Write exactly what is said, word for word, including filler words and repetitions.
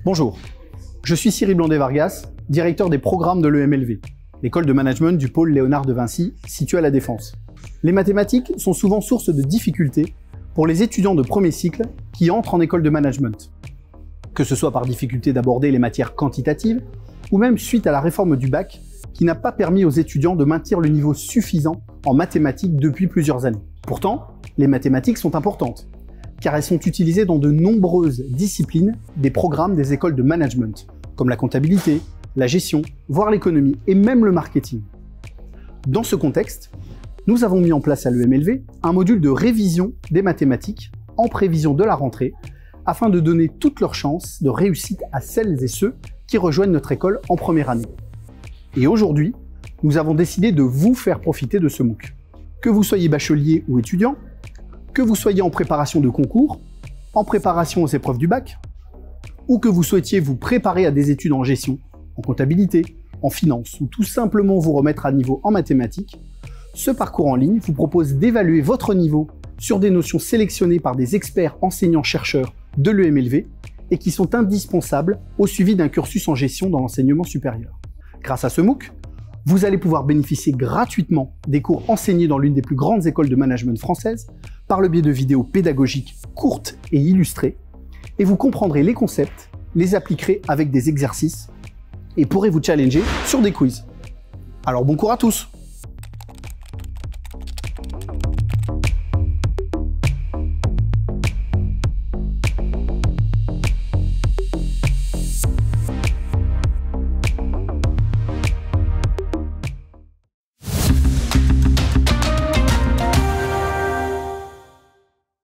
Bonjour, je suis Cyril Blondet-Vargas, directeur des programmes de l'E M L V, l'école de management du pôle Léonard de Vinci, située à La Défense. Les mathématiques sont souvent source de difficultés pour les étudiants de premier cycle qui entrent en école de management. Que ce soit par difficulté d'aborder les matières quantitatives, ou même suite à la réforme du bac, qui n'a pas permis aux étudiants de maintenir le niveau suffisant en mathématiques depuis plusieurs années. Pourtant, les mathématiques sont importantes, car elles sont utilisées dans de nombreuses disciplines des programmes des écoles de management, comme la comptabilité, la gestion, voire l'économie et même le marketing. Dans ce contexte, nous avons mis en place à l'E M L V un module de révision des mathématiques en prévision de la rentrée, afin de donner toutes leurs chances de réussite à celles et ceux qui rejoignent notre école en première année. Et aujourd'hui, nous avons décidé de vous faire profiter de ce MOOC. Que vous soyez bachelier ou étudiant, que vous soyez en préparation de concours, en préparation aux épreuves du bac, ou que vous souhaitiez vous préparer à des études en gestion, en comptabilité, en finance, ou tout simplement vous remettre à niveau en mathématiques, ce parcours en ligne vous propose d'évaluer votre niveau sur des notions sélectionnées par des experts enseignants-chercheurs de l'E M L V et qui sont indispensables au suivi d'un cursus en gestion dans l'enseignement supérieur. Grâce à ce MOOC, vous allez pouvoir bénéficier gratuitement des cours enseignés dans l'une des plus grandes écoles de management françaises par le biais de vidéos pédagogiques courtes et illustrées, et vous comprendrez les concepts, les appliquerez avec des exercices et pourrez vous challenger sur des quiz. Alors bon cours à tous!